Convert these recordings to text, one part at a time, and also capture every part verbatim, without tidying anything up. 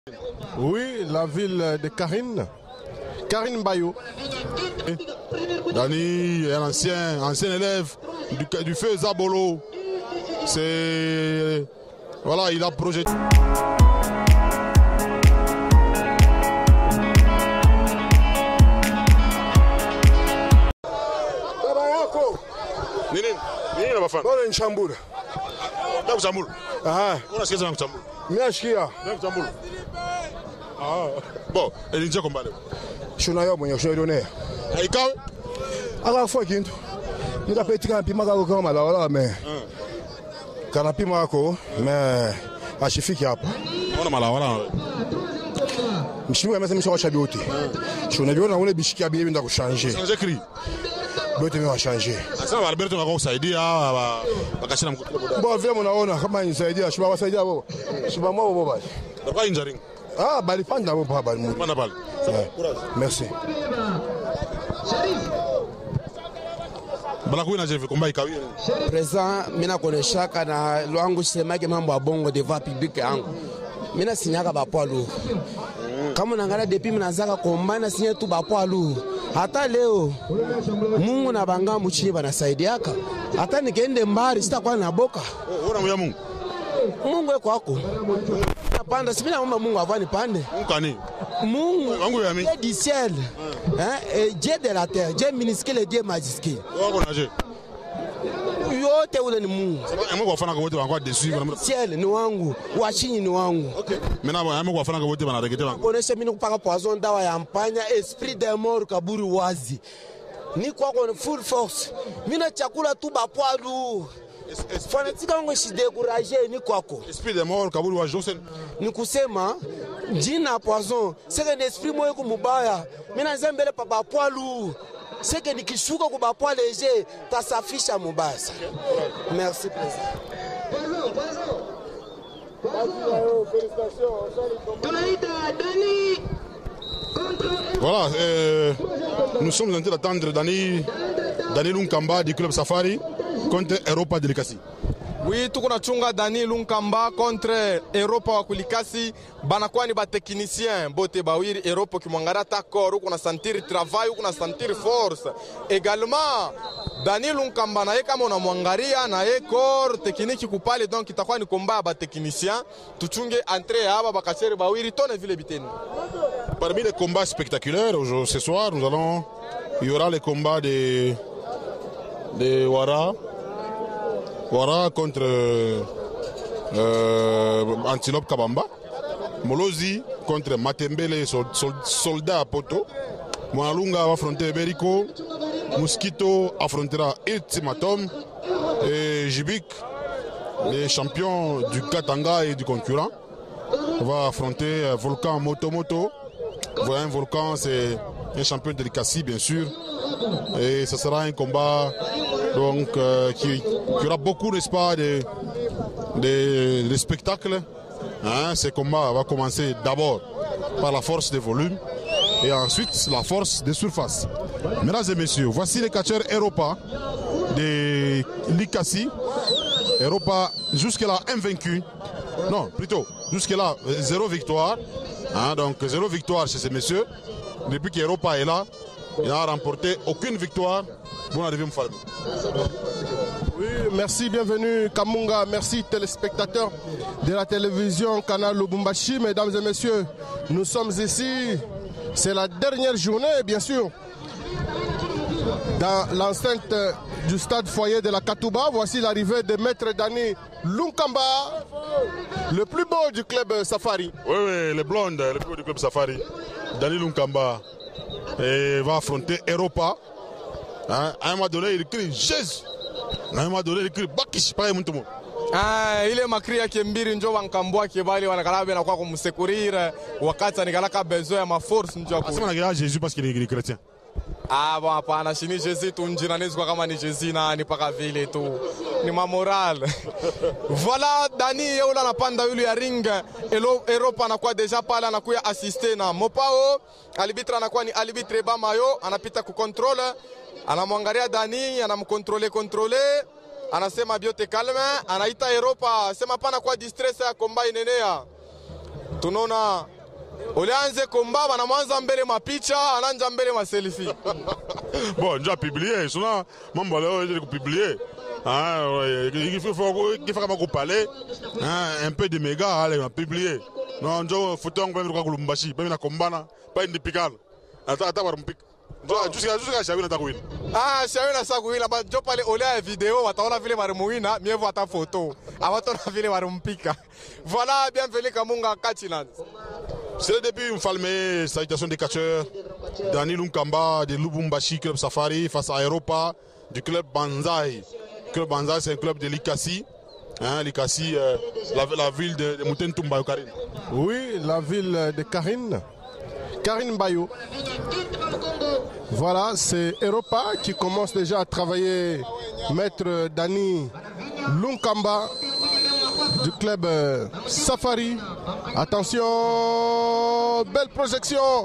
Oui, la ville de Karine. Karine Bayou. Dani est un ancien, ancien élève du, du feu Zabolo. C'est. Voilà, il a projeté. Nini? Nini unafanya? Bora nchambura. Ndio kuchambura. Aha. Unasikia sana kuchambura. Mimi nashikia. Ndio kuchambura. Ah. Bon, elinje komba leo. Shuna yo mwenye shuna donea. Haikawe? Aka fo kintu. Nika petika pima ka ko mala wala me. Kana pima ko me ashifiki hapa. Ona mala wala. Mshimu amesema mshawa chabioti. Shuna biona ule bishikia bibi nda kuchanger. Changer cri. Bote mwa changer. Sasa Alberto ngako kusaidia bakashina mkutano boda. Bo vile mnaona kama nisaidia shiba wasaidia bo. Shiba mwa bo basi. Kwa injuring. Ah, bali panda bo baba mu. Panda bali. Merci. Bala kuina je komba ikawie. President mina koneshaka na lwangu semake mambo ya bongo devant public yangu. Mina sinyaka ba poilu. Kama nangana depuis mnazaka kombana sinya tu ba poilu. Hata leo Mungu na banga muchie banasaidiaka. Hata nikiende mbali sitakuwa na boka. Ona mwa Mungu. Mungu eko wako. Panda sipina omba Mungu avani pande. Mungu kani? Mungu Mungu ya mi. Dieu du ciel. Hein, et Dieu de la terre, Dieu minuscule et Dieu majuscule. Wako naje. Yote ule ni Mungu. Mungu wafana kwa wote wanakuwa dessus bana. Ciel ni wangu, wachini ni wangu. Okay. Mena bwana Mungu wafana kwa wote bana regete bana. Konesha mimi kupaka poison dawa ya mpanya esprit de mort kaburi wazi. Ni kwa kwa full force. Mina chakula tu ba poilu. Fanatika ngo si décourager ni kwako. Esprit de mort kaburi wa Josen. Ni kusema jina poison, c'est que l'esprit moyo kumubaya. Mina zembele papa poilu. C'est que nikishuka kwa ba poil léger, tasafisha mubasa. Merci président. Voilà, euh, nous sommes en train d'attendre Dani, Dani Lunkamba du club Safari contre Europa Delikasi. Oui, tuko na chunga Dani Lunkamba contre Europa wa Kulikasi. Banakuwa ni ba technicien bote bawiri Europa kimwangara takoro kuna sentir travail kuna sentir force. Également Dani Lunkamba na kama unamwangalia na ye corps technique kupale donc itakuwa ni combat ba technicien. Tuchunge entrée hapa bakachere bawiri tone vile biteni. Parmi les combats spectaculaires aujourd'hui ce soir, nous allons il y aura les combats de de Wara Wara contre euh, Antilope Kabamba. Molozi contre Matembele, sol, sol, soldat à Poto. Monalunga va affronter Berico. Mosquito affrontera Ultimatum. Et Jibik, les champions du Katanga et du concurrent, va affronter Volcan Motomoto. Voilà, un Volcan, c'est un champion de l'Ikassi, bien sûr. Et ce sera un combat donc, euh, qui, qui aura beaucoup, n'est-ce pas, de, de, de spectacles. Hein, ce combat va commencer d'abord par la force de volume et ensuite la force de surface. Mesdames et messieurs, voici les catcheurs Europa de l'Ikassi. Europa jusque-là invaincu. Non, plutôt, jusque-là, zéro victoire. Hein, donc zéro victoire chez ces messieurs. Depuis qu'Europa est là, il n'a remporté aucune victoire. Bon arrivée, Mfalme. Oui, merci, bienvenue Kamunga, merci téléspectateurs de la télévision Canal Lubumbashi. Mesdames et messieurs, nous sommes ici, c'est la dernière journée bien sûr, dans l'enceinte du stade foyer de la Katouba. Voici l'arrivée de Maître Dani Lunkamba, le plus beau du club Safari. Oui, oui, les blondes, le plus beau du club Safari. Dani Lunkamba et va affronter Europa. Hein? À un moment donné, il crie Jésus. À un moment donné, il crie Bakish. Pareil, mon tout le monde. Ah, ile makri yake mbiri njo wankambwa kibali wanakalabe na kwa kumsekurira wakati anikalaka besoin ya ma force njo kwa. Asema nagira Jésus parce qu'il est chrétien. Ah bon, hapana, shini Jésus tunjina nezwa kama ni Jésus na ni paka vile tu. Ni ma moral. Voilà, Dani yule anapanda yule ya ring. Europa anakuwa deja pale anakuya assister na Mopao. Arbitre anakuwa ni arbitre Bamayo, anapita ku contrôle. Anamwangalia Dani, anamkontrole kontrole. Anasema biote calme, anaita Europa, sema pana kwa distress ya komba inenea. tunaona ulianze komba banamwanza mbele mapicha ananja mbele ma selfie. Bon, déjà publié, sinon mambo leo je publier. Ah ouais, il faut qu'il faut qu'on parler un peu de méga allez publier. Non, njo photo ngwe kwa Lubumbashi, pas na kombana, pas une picale. Ata ata barumpik. Jusqu'à jusqu'à Shawina takuina. Ah, Shawina sakuina ba jo pale olea vidéo wataona vile barimuina, mieux vaut ta photo. Awatona vile barumpika. Voilà, bienvenue Kamunga Katiland. C'est le début, une falme, salutation des catcheurs. Dani Lunkamba de Lubumbashi Club Safari face à Europa du club Banzai. Le club Banzai, c'est un club de Likasi. Hein, Likasi, euh, la, la ville de, de Moutentumba Karine. Oui, la ville de Karine. Karine Bayo. Voilà, c'est Europa qui commence déjà à travailler. Maître Dani Lunkamba du club euh, Safari. Attention, belle projection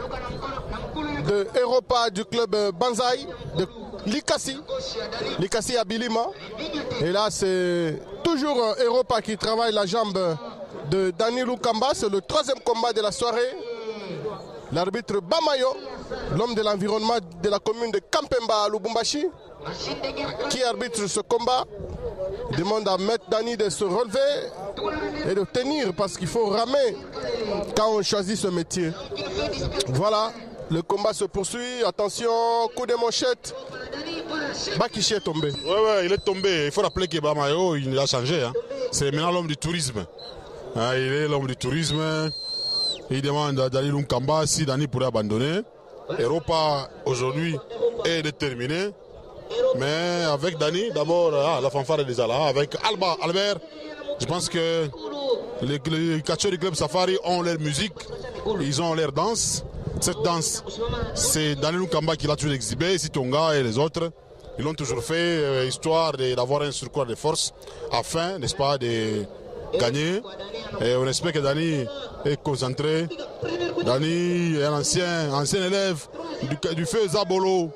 de Europa du club euh, Banzai, de Likasi. Likasi à Bilima. Et là, c'est toujours euh, Europa qui travaille la jambe de Dani Lunkamba. C'est le troisième combat de la soirée. L'arbitre Bamayo, l'homme de l'environnement de la commune de Kampemba à Lubumbashi, qui arbitre ce combat, demande à Maître Dani de se relever et de tenir parce qu'il faut ramer quand on choisit ce métier. Voilà, le combat se poursuit. Attention, coup de manchette. Bakichi est tombé. Ouais, ouais, il est tombé. Il faut rappeler que Bamayo, il a changé. Hein. C'est maintenant l'homme du tourisme. Hein, il est l'homme du tourisme. Il demande à Dani Lunkamba si Dani pourrait abandonner. Europa aujourd'hui est déterminé. Mais avec Dani, d'abord, ah, la fanfare est déjà là. Avec Alba, Albert, je pense que les, les catcheurs du club Safari ont leur musique, ils ont leur danse. Cette danse, c'est Dani Lunkamba qui l'a toujours exhibé. Ici Tonga et les autres, ils l'ont toujours fait, euh, histoire d'avoir un surcroît de force, afin, n'est-ce pas, de gagner. Et on espère que Dani est concentré. Dani est un ancien, ancien élève du, du feu Zabolo.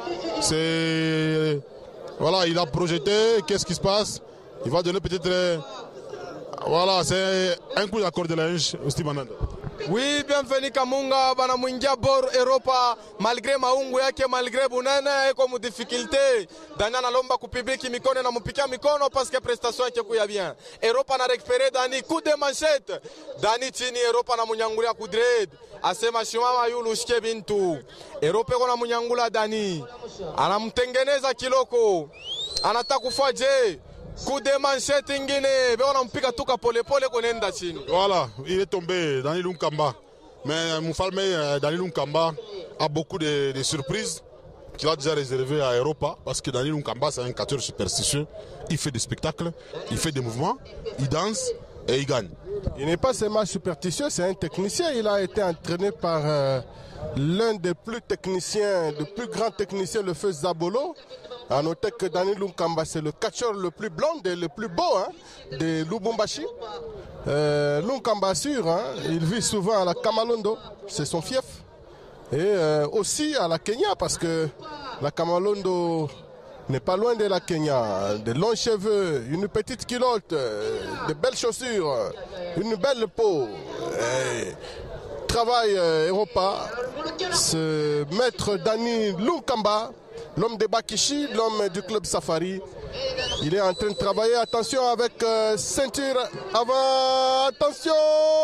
C'est... Voilà, il a projeté. Qu'est-ce qui se passe? Il va donner peut-être... Voilà, c'est un coup d'accord de linge au Steve Mananda. Oui, bienvenue Kamunga, bana mwingia bor Europa, malgré maungu yake, malgré bunene, eko mu difficulté. Dani analomba kupibiki mikono na mupikia mikono parce que prestation yake kuya bien. Europa na récupéré Dani, coup de manchette. Dani chini, Europa na munyangulia kudred. Asema shimama yulu ushike bintu. Europa kona munyangula Dani. Anamtengeneza kiloko. Anataka kufaje. Coup de manchette ingine, on mpika tuka pole pole konenda chini. Voilà, il est tombé, Dani Lunkamba. Mais Moufalme, Dani Lunkamba a beaucoup de, de surprises qu'il a déjà réservé à Europa. Parce que Dani Lunkamba, c'est un catcheur superstitieux. Il fait des spectacles, il fait des mouvements, il danse et il gagne. Il n'est pas seulement superstitieux, c'est un technicien. Il a été entraîné par euh, l'un des plus techniciens, le plus grand technicien, le feu Zabolo. A noter que Dani Lunkamba, c'est le catcheur le plus blond et le plus beau hein, de Lubumbashi. Euh, Lunkamba sûr, hein, il vit souvent à la Kamalondo, c'est son fief. Et euh, aussi à la Kenya, parce que la Kamalondo n'est pas loin de la Kenya. De longs cheveux, une petite culotte, de belles chaussures, une belle peau. Et travail euh, Europa, ce maître Dani Lunkamba, l'homme de Bakichi, l'homme du club Safari, il est en train de travailler. Attention avec euh, ceinture avant. Attention!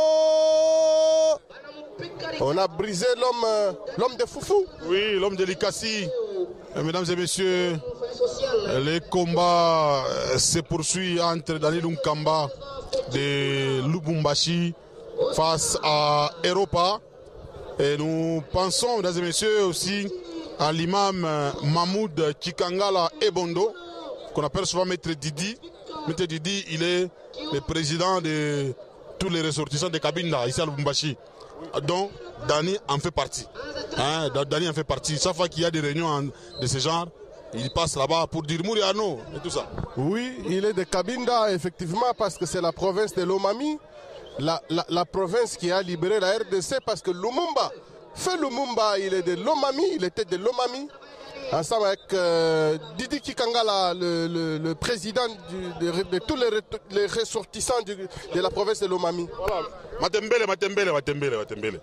On a brisé l'homme euh, l'homme de Foufou. Oui, l'homme de Likasi. Mesdames et messieurs, les combats se poursuivent entre Dani Lunkamba de Lubumbashi face à Europa. Et nous pensons, mesdames et messieurs, aussi à l'imam Mahmoud Chikangala Ebondo, qu'on appelle souvent Maître Didi. Maître Didi, il est le président de tous les ressortissants de Kabinda, ici à Lubumbashi. Donc, Dani en fait partie. Hein, Dani en fait partie. Chaque fois qu'il y a des réunions de ce genre, il passe là-bas pour dire Mouriano et tout ça. Oui, il est de Kabinda, effectivement, parce que c'est la province de Lomami. La, la, la province qui a libéré la R D C parce que Lumumba, fait Lumumba, il est de Lomami, il était de Lomami. ensemble avec euh, Didi Kikangala, le, le, le président du, de, de tous les, les ressortissants du, de la province de Lomami. Voilà. Matembele, Matembele, Matembele, Matembele.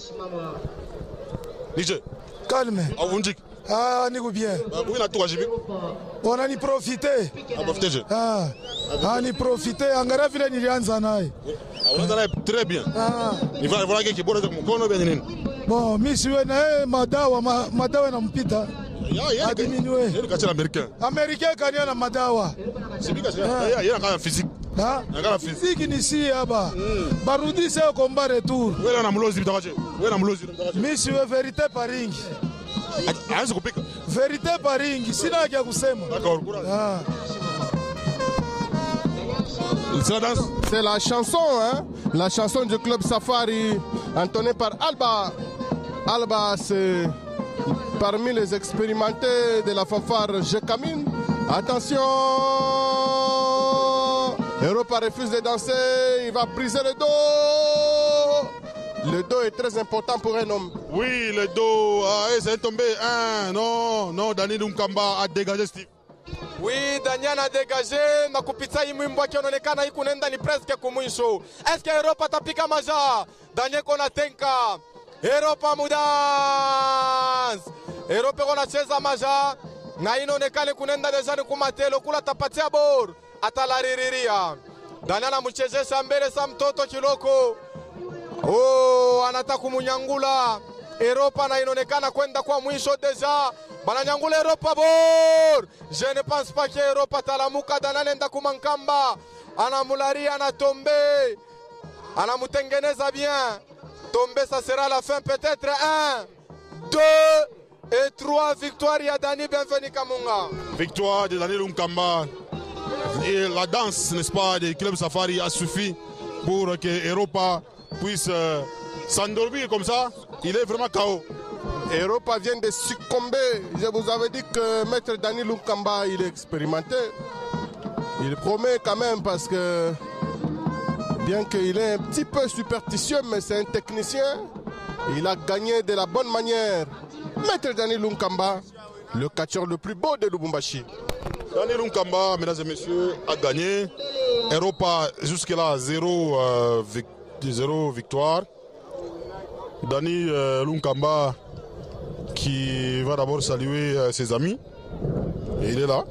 Niger. Calme. Avundik. Ah, on est bien. Oui, on a tout à Jibi. On a ni profité. On a profité. Ah, on a profité. On a vu les Nigérians. Très bien. Ah. Il va voir qui est bon. Bon, monsieur, madawa, madawa na mpita. A diminué. Il y a un américain. Américain qui a madawa. C'est bien qu'il y a il y a un physique. Ah, physique ici là-bas. Barudi c'est au combat retour. Où est la moulosi d'Araché? Où est la moulosi d'Araché? Monsieur, vérité par ring. Ah, c'est coupé. Vérité par ring. Sina kia kusema. D'accord. Ah. C'est la chanson, hein? La chanson du club Safari, entonnée par Alba. Alba, c'est parmi les expérimentés de la fanfare Jekamine. Attention! Europa refuse de danser, il va briser le dos. Le dos est très important pour un homme. Oui, le dos, ah, c'est tombé. Un, non, non, Dani Lunkamba a dégagé Steve. Oui, Daniel a dégagé na kupita hii mwimbo akionekana hii kunaenda ni presque kumwisho. Est-ce que Europa tapika maja? Daniel Konatenka. Europa Mudans. Europa konacheza maja na inaonekana kunaenda deja ni kumatelo kula tapatia bor atalaririria. Daniel anamchezesha mbele sa mtoto kiloko. Oh, anataka kumunyangula Europa na inaonekana kwenda kwa mwisho deja. Bananyangula Europa bor. Je ne pense pas que Europa talamuka dananenda kumankamba. Anamularia anatombe. Anamutengeneza bien. Tomber ça sera la fin peut-être un, deux et trois victoires ya Dani Bienvenu Kamunga. Victoire de Dani Lunkamba. Et la danse, n'est-ce pas, des clubs Safari a suffi pour que Europa puisse euh, s'endormir comme ça. Il est vraiment K O. Europa vient de succomber. Je vous avais dit que Maître Dani Lunkamba, il est expérimenté. Il promet quand même parce que, bien qu'il est un petit peu superstitieux, mais c'est un technicien. Il a gagné de la bonne manière. Maître Dani Lunkamba, le catcheur le plus beau de Lubumbashi. Dani Lunkamba, mesdames et messieurs, a gagné. Europa, jusque-là, zéro, euh, vic zéro victoire. Dani euh, Lunkamba, qui va d'abord saluer euh, ses amis. Et il est là.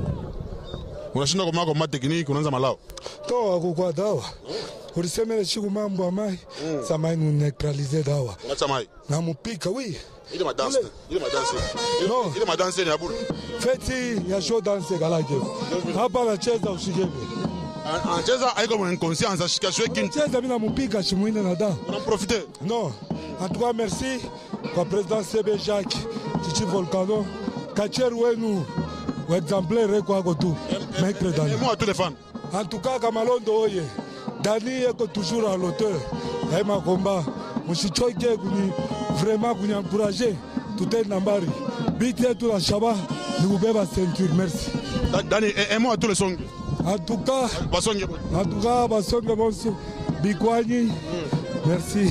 On a changé comme ma technique, on a malao. Toi, quoi dawa? Ulisemele chiku mambo amai, samai nous neutraliser dawa. Samai. Na mupika oui. Il est ma danse. Il est ma danse. Non. Il est ma danse Niaboul. Feti ya show danse galage. Hapa na cheza ushigebe. En cheza aiko mon inconscience ashika shwe kin. Cheza mina mupika chimuine na da. On en profiter. Non. En tout cas merci kwa président C B Jacques, Chichi Volcano, Kacher wenu. Exemplaire kwa gotu. Maître Dani. Et moi à tous les fans. En tout cas Kamalondo oye. Dani est toujours à l'auteur. Et ma combat, msichoke kuni vraiment kuni encourager tout est nambari. Bité tout la chaba, ni kubeba ceinture. Merci. Dani et moi à tous les sons. En tout cas, Basonge. En tout cas, Basonge bonso. Bikwani. Merci.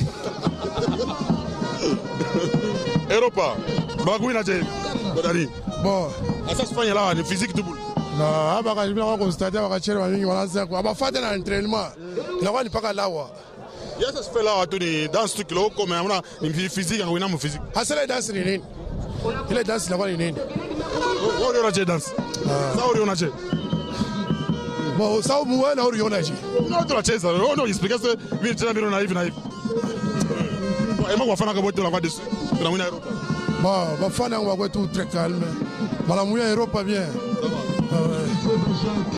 Europa. Bagouina je. Dani. Bon. Asa Spagne là, ni physique double. Non, abaka jibina kwa constater wakachele wa mingi wanaanza kwa abafate na entraînement. Inakuwa ni paka lawa. Ya ça se fait là tu ni dans ce truc là comme on ni physique on a mon physique. Hasela danse ni nini? Ile danse inakuwa ni nini? Ori ona je danse. Ça ori ona je. Bon, ça muwe na ori ona je. Non tu la cheza. Oh non, explique ça. Vile tena miro na hivi na hivi. Et moi wafana kabote la kwa dessus. Tunamwina Europa. Bon, wafana wa kwetu très calme. Malamuya Europa bien.